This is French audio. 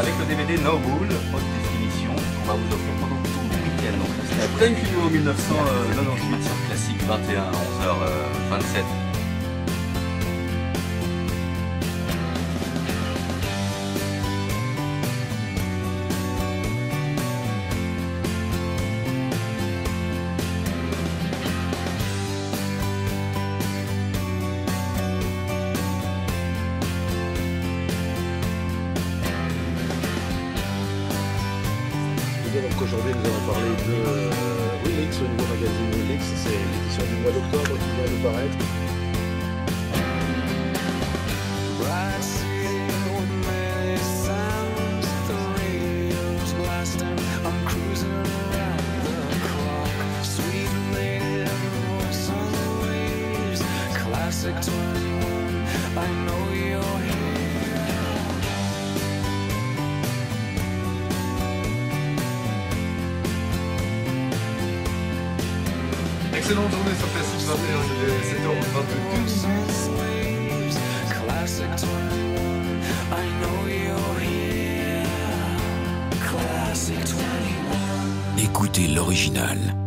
avec le DVD No Rule, haute définition, on va vous offrir pendant tout le week-end. Donc c'est la pleine vidéo 1998 sur Classique 21, 11h27. Donc aujourd'hui nous allons parler de Relix, le nouveau magazine Relix, c'est l'édition du mois d'octobre qui vient de paraître. Excellente journée sur Classique 21, il est 7h22. Écoutez l'original.